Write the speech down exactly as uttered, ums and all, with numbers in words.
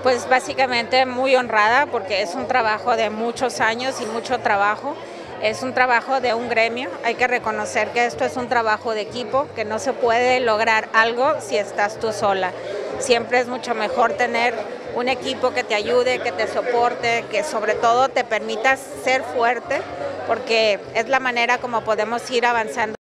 Pues básicamente muy honrada porque es un trabajo de muchos años y mucho trabajo. Es un trabajo de un gremio, hay que reconocer que esto es un trabajo de equipo, que no se puede lograr algo si estás tú sola. Siempre es mucho mejor tener un equipo que te ayude, que te soporte, que sobre todo te permita ser fuerte, porque es la manera como podemos ir avanzando.